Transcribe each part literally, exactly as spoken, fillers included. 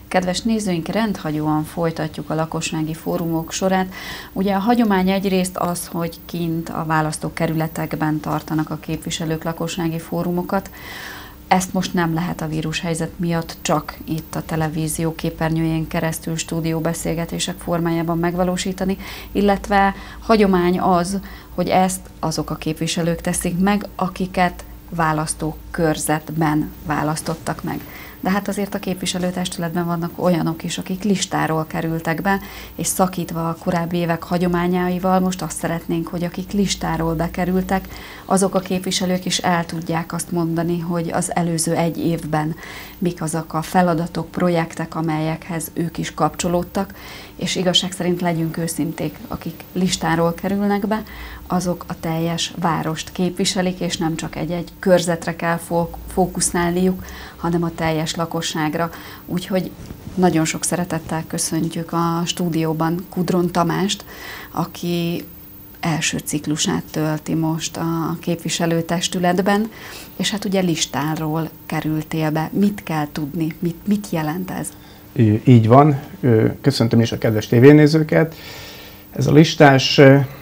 Kedves nézőink, rendhagyóan folytatjuk a lakossági fórumok sorát. Ugye a hagyomány egyrészt az, hogy kint a választókerületekben tartanak a képviselők lakossági fórumokat. Ezt most nem lehet a vírushelyzet miatt csak itt a televízió képernyőjén keresztül stúdióbeszélgetések formájában megvalósítani, illetve hagyomány az, hogy ezt azok a képviselők teszik meg, akiket választókörzetben választottak meg. De hát azért a képviselőtestületben vannak olyanok is, akik listáról kerültek be, és szakítva a korábbi évek hagyományaival most azt szeretnénk, hogy akik listáról bekerültek, azok a képviselők is el tudják azt mondani, hogy az előző egy évben mik azok a feladatok, projektek, amelyekhez ők is kapcsolódtak, és igazság szerint legyünk őszinték, akik listáról kerülnek be, azok a teljes várost képviselik, és nem csak egy-egy körzetre kell fókuszálniuk, hanem a teljes lakosságra. Úgyhogy nagyon sok szeretettel köszöntjük a stúdióban Kudron Tamást, aki első ciklusát tölti most a képviselőtestületben, és hát ugye listáról kerültél be. Mit kell tudni? Mit, mit jelent ez? Így van. Köszöntöm is a kedves tévénézőket. Ez a listás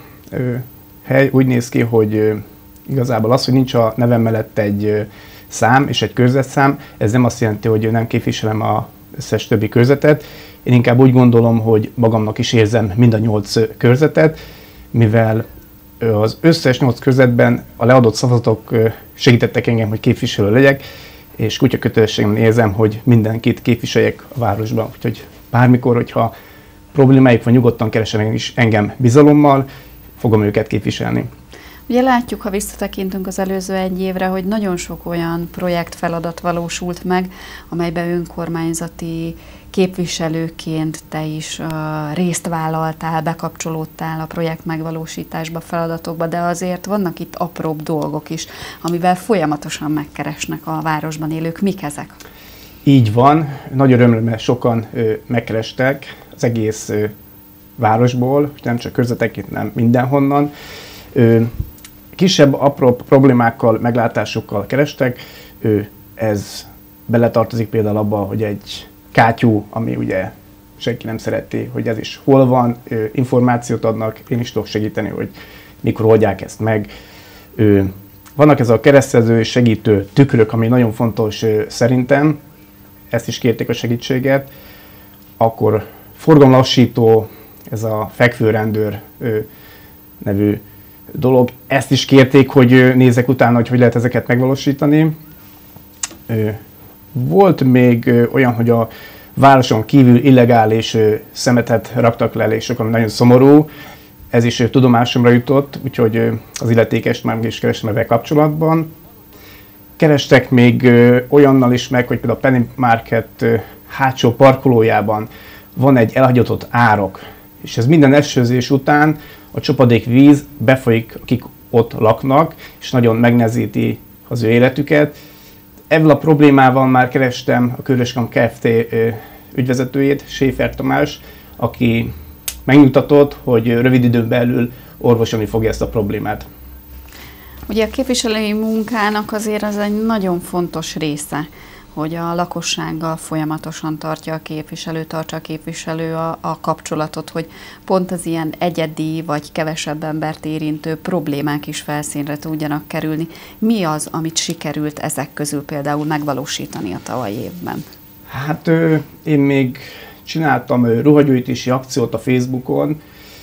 hely úgy néz ki, hogy igazából az, hogy nincs a nevem mellett egy szám és egy körzetszám, ez nem azt jelenti, hogy nem képviselem az összes többi körzetet. Én inkább úgy gondolom, hogy magamnak is érzem mind a nyolc körzetet, mivel az összes nyolc körzetben a leadott szavazatok segítettek engem, hogy képviselő legyek, és kutyakötelességem érzem, hogy mindenkit képviseljek a városban. Úgyhogy bármikor, hogyha problémáik van, nyugodtan keresem is engem bizalommal, fogom őket képviselni. Ugye látjuk, ha visszatekintünk az előző egy évre, hogy nagyon sok olyan projektfeladat valósult meg, amelyben önkormányzati képviselőként te is uh, részt vállaltál, bekapcsolódtál a projekt megvalósításba, feladatokba, de azért vannak itt apróbb dolgok is, amivel folyamatosan megkeresnek a városban élők. Mik ezek? Így van. Nagy örömömre sokan ö, megkerestek az egész ö, városból, nem csak körzetekként, nem mindenhonnan. Ö, kisebb, apró problémákkal, meglátásokkal kerestek. Ö, ez beletartozik például abba, hogy egy kátyú, ami ugye senki nem szereti, hogy ez is hol van, ö, információt adnak, én is tudok segíteni, hogy mikor oldják ezt meg. Ö, vannak ez a keresztező és segítő tükrök, ami nagyon fontos ö, szerintem, ezt is kérték a segítséget. Akkor forgalomlassító, ez a fekvőrendőr ö, nevű dolog, ezt is kérték, hogy nézzek utána, hogy hogy lehet ezeket megvalósítani. Ö, Volt még olyan, hogy a városon kívül illegális szemetet raktak le, és ami nagyon szomorú. Ez is tudomásomra jutott, úgyhogy az illetékest már is kerestem ezzel kapcsolatban. Kerestek még olyannal is meg, hogy például a Penny Market hátsó parkolójában van egy elhagyatott árok, és ez minden esőzés után a csapadék víz befolyik, akik ott laknak, és nagyon megnehezíti az ő életüket. Ezzel a problémával már kerestem a Köröskam Kft. Ügyvezetőjét, Schäfer Tamás, aki megnyugtatott, hogy rövid időn belül orvosolni fogja ezt a problémát. Ugye a képviselői munkának azért az egy nagyon fontos része, hogy a lakossággal folyamatosan tartja a képviselő, tartsa a képviselő a, a kapcsolatot, hogy pont az ilyen egyedi vagy kevesebb embert érintő problémák is felszínre tudjanak kerülni. Mi az, amit sikerült ezek közül például megvalósítani a tavalyi évben? Hát én még csináltam ruhagyűjtési akciót a Facebookon,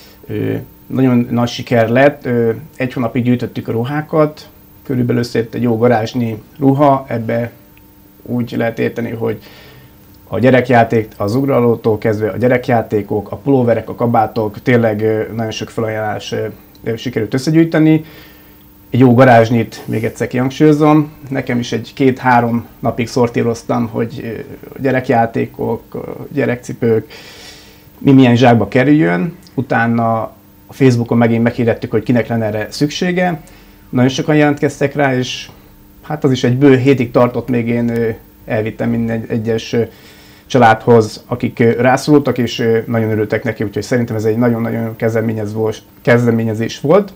nagyon nagy siker lett, egy hónapig gyűjtöttük a ruhákat, körülbelül összejött egy jó garázsnyi ruha, ebbe úgy lehet érteni, hogy a gyerekjáték, az ugrálótól kezdve a gyerekjátékok, a pulóverek, a kabátok, tényleg nagyon sok felajánlás sikerült összegyűjteni. Egy jó garázsnyit még egyszer kihangsúlyozom. Nekem is egy két-három napig szortíroztam, hogy gyerekjátékok, gyerekcipők, mi milyen zsákba kerüljön. Utána a Facebookon megint meghirdettük, hogy kinek lenne erre szüksége. Nagyon sokan jelentkeztek rá, és hát az is egy bő hétig tartott, még én elvittem minden egyes családhoz, akik rászorultak, és nagyon örültek neki, úgyhogy szerintem ez egy nagyon-nagyon kezdeményezés volt.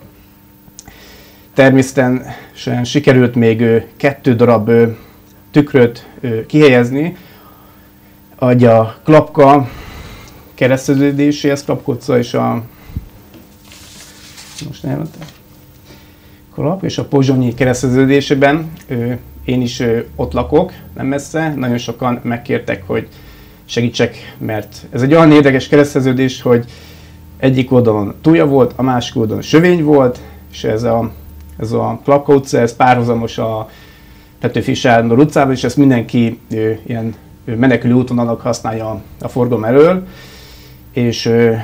Természetesen sikerült még kettő darab tükröt kihelyezni a Klapka kereszteződéséhez, Klapka utca és a most elmentem. Klap és a Pozsonyi kereszteződésében én is ott lakok, nem messze. Nagyon sokan megkértek, hogy segítsek, mert ez egy olyan érdekes kereszteződés, hogy egyik oldalon Túlja volt, a másik oldalon Sövény volt, és ez a, ez a Klapka utca, ez párhuzamos a Petőfi Sándor utcában, és ezt mindenki ö, ilyen menekülő útvonalnak használja a, a forgalom elől, és ö,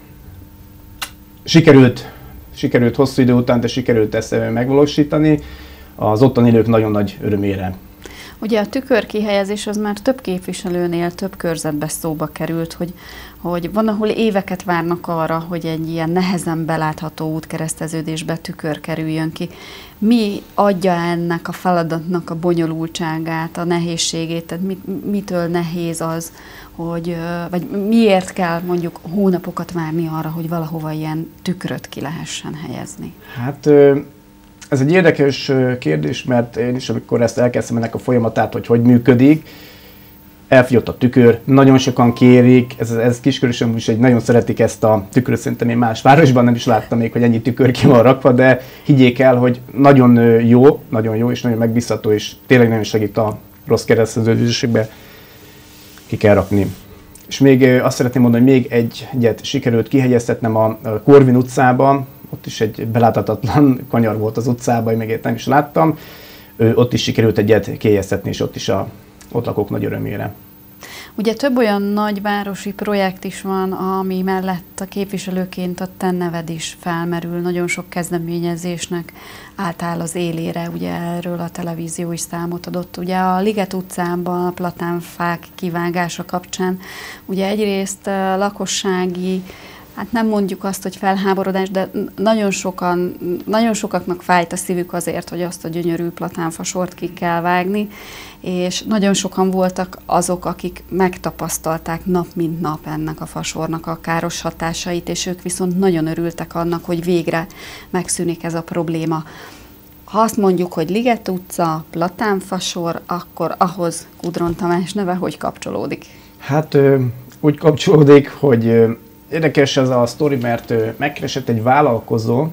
sikerült, sikerült hosszú idő után, de sikerült ezt megvalósítani az ottan élők nagyon nagy örömére. Ugye a tükörkihelyezés az már több képviselőnél, több körzetbe szóba került, hogy, hogy van, ahol éveket várnak arra, hogy egy ilyen nehezen belátható útkereszteződésbe tükör kerüljön ki. Mi adja ennek a feladatnak a bonyolultságát, a nehézségét? Tehát mit, mitől nehéz az, hogy, vagy miért kell mondjuk hónapokat várni arra, hogy valahova ilyen tükröt ki lehessen helyezni? Hát ez egy érdekes kérdés, mert én is, amikor ezt elkezdtem ennek a folyamatát, hogy hogy működik, elfogyott a tükör, nagyon sokan kérik, ez, ez Kiskörösön is egy nagyon szeretik ezt a tükröt, szerintem én más városban nem is láttam még, hogy ennyi tükör ki van rakva, de higgyék el, hogy nagyon jó, nagyon jó és nagyon megbízható, és tényleg nagyon segít a rossz kereszteződésekbe, ki kell rakni. És még azt szeretném mondani, hogy még egy egyet sikerült kihegyeztetnem a Korvin utcában, ott is egy beláthatatlan kanyar volt az utcában, még nem is láttam, ott is sikerült egyet kihegyeztetni, és ott is a ott lakók nagy örömére. Ugye több olyan nagyvárosi projekt is van, ami mellett a képviselőként a te neved is felmerül. Nagyon sok kezdeményezésnek álltál az élére, ugye erről a televízió is számot adott. Ugye a Liget utcában a platánfák kivágása kapcsán, ugye egyrészt a lakossági, hát nem mondjuk azt, hogy felháborodás, de nagyon sokan, nagyon sokaknak fájt a szívük azért, hogy azt a gyönyörű platánfasort ki kell vágni, és nagyon sokan voltak azok, akik megtapasztalták nap mint nap ennek a fasornak a káros hatásait, és ők viszont nagyon örültek annak, hogy végre megszűnik ez a probléma. Ha azt mondjuk, hogy Liget utca, platánfasor, akkor ahhoz Kudron Tamás neve hogy kapcsolódik? Hát úgy kapcsolódik, hogy érdekes ez a sztori, mert megkeresett egy vállalkozó,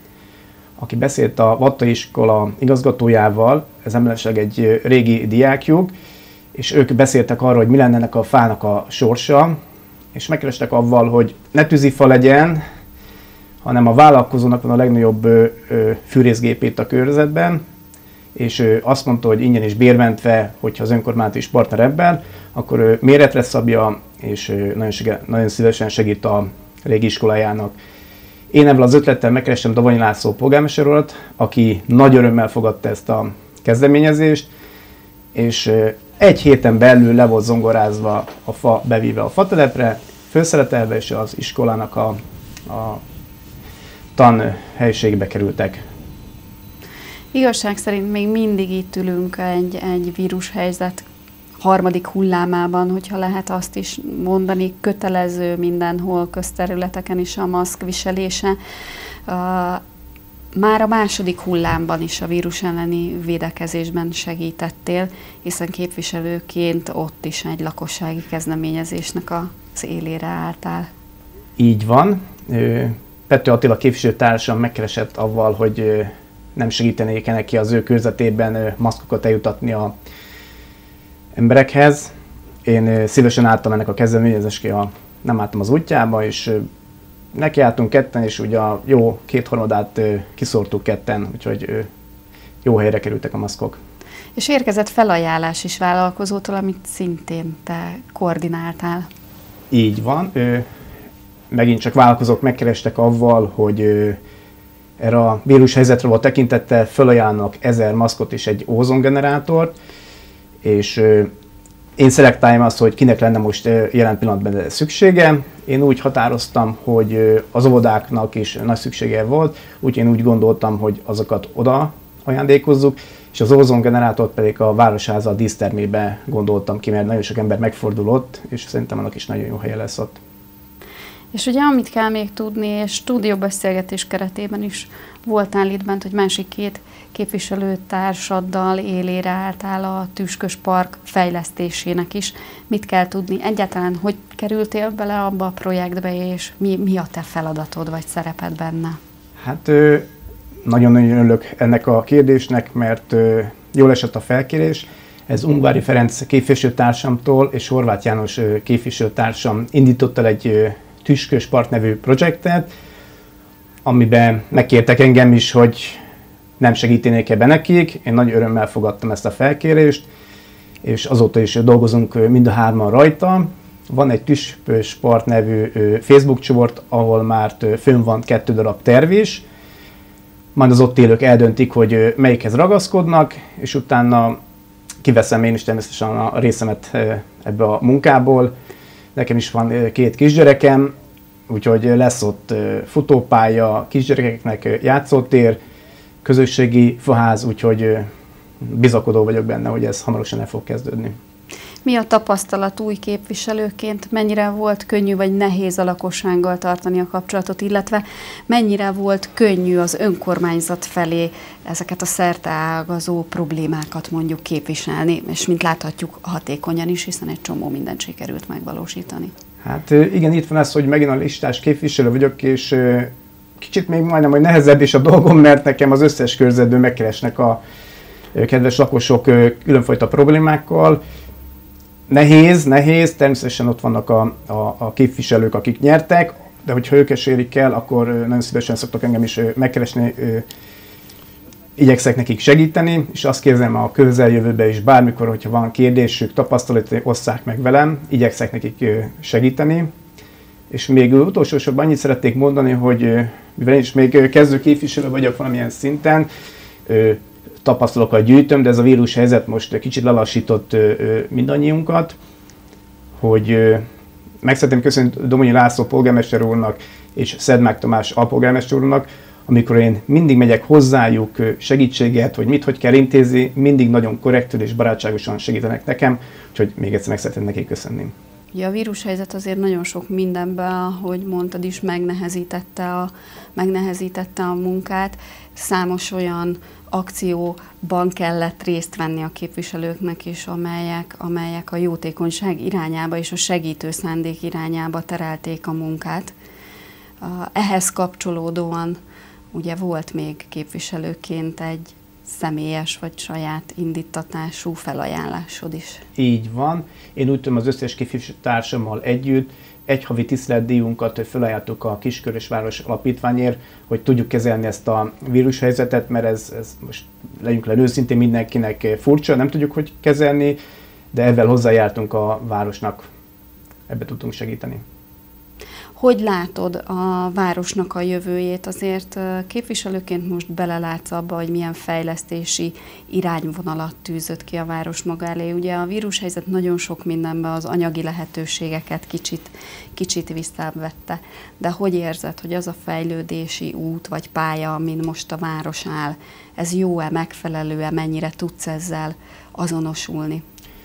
aki beszélt a Vatta iskola igazgatójával, ez emellesleg egy régi diákjuk, és ők beszéltek arról, hogy mi lenne ennek a fának a sorsa, és megkerestek avval, hogy ne tűzifa legyen, hanem a vállalkozónak van a legnagyobb ö, ö, fűrészgépét a körzetben, és ő azt mondta, hogy ingyen és bérmentve, hogyha az önkormányzat is partner ebben, akkor ő méretre szabja, és nagyon, nagyon szívesen segít a régi iskolájának. Én ebből az ötlettel megkerestem Davanyi László polgármester urat, aki nagy örömmel fogadta ezt a kezdeményezést, és egy héten belül le volt zongorázva a fa, bevíve a fatelepre, felszeletelve, és az iskolának a, a tanhelyiségbe kerültek. Igazság szerint még mindig itt ülünk egy, egy vírushelyzet harmadik hullámában, hogyha lehet azt is mondani, kötelező mindenhol, közterületeken is a maszk viselése. Már a második hullámban is a vírus elleni védekezésben segítettél, hiszen képviselőként ott is egy lakossági kezdeményezésnek az élére álltál. Így van. Pető Attila képviselőtársam megkeresett avval, hogy nem segítenék neki az ő körzetében maszkokat eljutatni a emberekhez. Én szívesen álltam ennek a kezdeményezésre, nem álltam az útjába, és nekiálltunk ketten, és ugye a jó kétharmadát kiszórtuk ketten, úgyhogy jó helyre kerültek a maszkok. És érkezett felajánlás is vállalkozótól, amit szintén te koordináltál. Így van. Megint csak vállalkozók megkerestek avval, hogy erre a vírushelyzetre volt tekintettel felajánlnak ezer maszkot és egy ózongenerátort, és én szelektáljam azt, hogy kinek lenne most jelen pillanatban szüksége. Én úgy határoztam, hogy az óvodáknak is nagy szüksége volt, úgyhogy én úgy gondoltam, hogy azokat oda ajándékozzuk, és az ózongenerátort pedig a Városháza a dísztermébe gondoltam ki, mert nagyon sok ember megfordul ott, és szerintem annak is nagyon jó helye lesz ott. És ugye amit kell még tudni, és stúdióbeszélgetés keretében is voltál itt bent, hogy másik két képviselőtársaddal élére álltál a Tüskös Park fejlesztésének is. Mit kell tudni? Egyáltalán hogy kerültél bele abba a projektbe, és mi, mi a te feladatod vagy szereped benne? Hát nagyon-nagyon örülök ennek a kérdésnek, mert jól esett a felkérés. Ez Ungvári Ferenc képviselőtársamtól és Horváth János képviselőtársam indított el egy Tüskös Park nevű projektet, amiben megkértek engem is, hogy nem segítenék-e be nekik. Én nagy örömmel fogadtam ezt a felkérést, és azóta is dolgozunk mind a hárman rajta. Van egy Tüskös Park nevű Facebook csoport, ahol már fönn van kettő darab terv is. Majd az ott élők eldöntik, hogy melyikhez ragaszkodnak, és utána kiveszem én is természetesen a részemet ebbe a munkából. Nekem is van két kisgyerekem, úgyhogy lesz ott futópálya, kisgyerekeknek játszótér, közösségi faház, úgyhogy bizakodó vagyok benne, hogy ez hamarosan el fog kezdődni. Mi a tapasztalat új képviselőként? Mennyire volt könnyű vagy nehéz a lakossággal tartani a kapcsolatot, illetve mennyire volt könnyű az önkormányzat felé ezeket a szerteágazó problémákat mondjuk képviselni, és mint láthatjuk hatékonyan is, hiszen egy csomó mindent sikerült megvalósítani. Hát igen, itt van ez, hogy megint a listás képviselő vagyok, és kicsit még majdnem, hogy nehezebb is a dolgom, mert nekem az összes körzetből megkeresnek a kedves lakosok különfajta problémákkal. Nehéz, nehéz, természetesen ott vannak a, a, a képviselők, akik nyertek, de hogyha ők esérik el, akkor nagyon szívesen szoktak engem is megkeresni, igyekszek nekik segíteni, és azt kérdezem a közeljövőben is bármikor, hogyha van kérdésük, tapasztalat, osszák meg velem, igyekszek nekik segíteni. És még utolsó sorban annyit szeretnék mondani, hogy mivel én is még kezdő képviselő vagyok valamilyen szinten, tapasztalatokat gyűjtöm, de ez a vírus helyzet most kicsit lelassított mindannyiunkat, hogy meg szeretném köszönni Domonyi László polgármester úrnak és Szedmák Tamás alpolgármester úrnak, amikor én mindig megyek hozzájuk segítséget, hogy mit, hogy kell intézni, mindig nagyon korrektül és barátságosan segítenek nekem, úgyhogy még egyszer meg szeretném nekik köszönni. Ugye a vírushelyzet azért nagyon sok mindenben, ahogy mondtad is, megnehezítette a, megnehezítette a munkát. Számos olyan akcióban kellett részt venni a képviselőknek is, amelyek, amelyek a jótékonyság irányába és a segítő szándék irányába terelték a munkát. Ehhez kapcsolódóan ugye volt még képviselőként egy személyes vagy saját indítatású felajánlásod is. Így van. Én úgy tudom, az összes képviselőtársammal együtt egy havi tiszteletdíjunkat felajánlottuk a Kiskörösváros Alapítványért, hogy tudjuk kezelni ezt a vírushelyzetet, mert ez, ez most legyünk le őszintén mindenkinek furcsa, nem tudjuk, hogy kezelni, de ezzel hozzájártunk a városnak, ebbe tudtunk segíteni. Hogy látod a városnak a jövőjét? Azért képviselőként most belelátsz abba, hogy milyen fejlesztési irányvonalat tűzött ki a város maga elé. Ugye a vírushelyzet nagyon sok mindenben az anyagi lehetőségeket kicsit, kicsit visszavette. De hogy érzed, hogy az a fejlődési út vagy pálya, amin most a város áll, ez jó-e, megfelelő-e, mennyire tudsz ezzel azonosulni?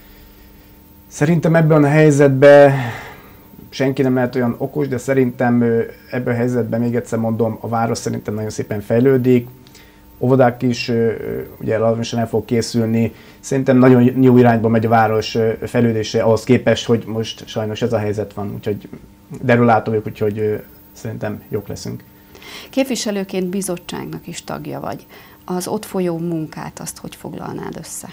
Szerintem ebben a helyzetben senki nem lehet olyan okos, de szerintem ebben a helyzetben, még egyszer mondom, a város szerintem nagyon szépen fejlődik. Óvodák is ugye lassan el fog készülni. Szerintem nagyon jó irányba megy a város fejlődése ahhoz képest, hogy most sajnos ez a helyzet van. Úgyhogy derülátó vagyok, úgyhogy szerintem jók leszünk. Képviselőként bizottságnak is tagja vagy. Az ott folyó munkát azt hogy foglalnád össze?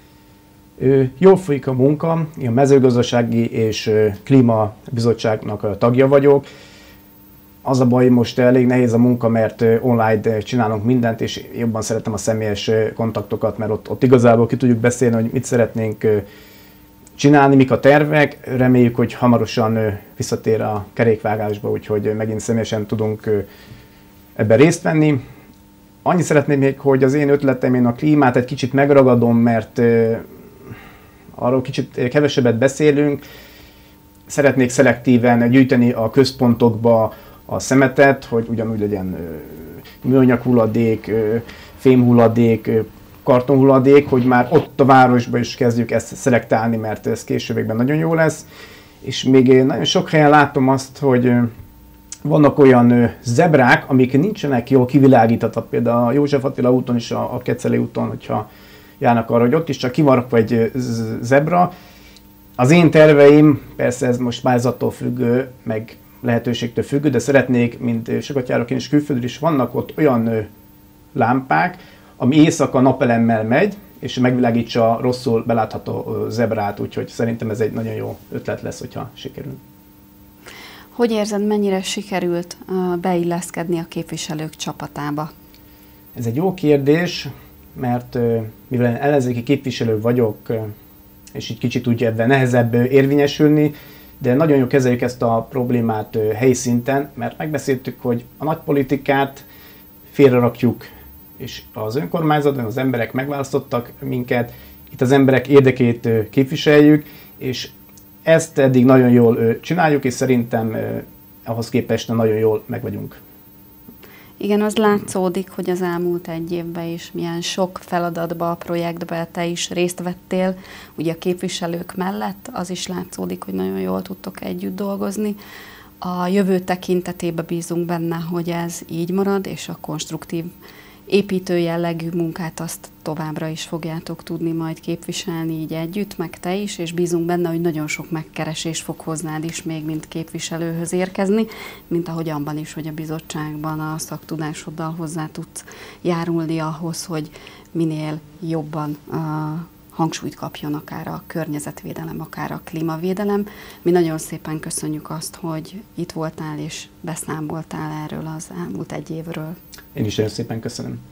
Jól folyik a munka, én a mezőgazdasági és klímabizottságnak a tagja vagyok. Az a baj, most elég nehéz a munka, mert online csinálunk mindent, és jobban szeretem a személyes kontaktokat, mert ott, ott igazából ki tudjuk beszélni, hogy mit szeretnénk csinálni, mik a tervek. Reméljük, hogy hamarosan visszatér a kerékvágásba, úgyhogy megint személyesen tudunk ebben részt venni. Annyit szeretném még, hogy az én ötletem, én a klímát egy kicsit megragadom, mert arról kicsit kevesebbet beszélünk. Szeretnék szelektíven gyűjteni a központokba a szemetet, hogy ugyanúgy legyen műanyag hulladék, fémhulladék, kartonhulladék, hogy már ott a városban is kezdjük ezt szelektálni, mert ez későbbekben nagyon jó lesz. És még nagyon sok helyen látom azt, hogy vannak olyan zebrák, amik nincsenek jól kivilágítva, például a József Attila úton és a Keceli úton, hogyha járnak arra, hogy ott is csak ki van rakva egy zebra. Az én terveim, persze ez most pályázattól függő, meg lehetőségtől függő, de szeretnék, mint sokat járok én is külföldről is, vannak ott olyan lámpák, ami éjszaka napelemmel megy, és megvilágítsa rosszul belátható zebrát, úgyhogy szerintem ez egy nagyon jó ötlet lesz, hogyha sikerül. Hogy érzed, mennyire sikerült beilleszkedni a képviselők csapatába? Ez egy jó kérdés, mert mivel ellenzéki képviselő vagyok, és így kicsit úgy ebben nehezebb érvényesülni, de nagyon jól kezeljük ezt a problémát helyi szinten, mert megbeszéltük, hogy a nagypolitikát félrerakjuk, és az önkormányzatban az emberek megválasztottak minket, itt az emberek érdekét képviseljük, és ezt eddig nagyon jól csináljuk, és szerintem ahhoz képest nagyon jól meg vagyunk. Igen, az látszódik, hogy az elmúlt egy évben is milyen sok feladatba, projektbe te is részt vettél, ugye a képviselők mellett, az is látszódik, hogy nagyon jól tudtok együtt dolgozni. A jövő tekintetében bízunk benne, hogy ez így marad, és a konstruktív építő jellegű munkát azt továbbra is fogjátok tudni majd képviselni így együtt, meg te is, és bízunk benne, hogy nagyon sok megkeresés fog hoznád is még, mint képviselőhöz érkezni, mint ahogy abban is, hogy a bizottságban a szaktudásoddal hozzá tudsz járulni ahhoz, hogy minél jobban uh, hangsúlyt kapjon akár a környezetvédelem, akár a klímavédelem. Mi nagyon szépen köszönjük azt, hogy itt voltál és beszámoltál erről az elmúlt egy évről. Én is nagyon szépen köszönöm.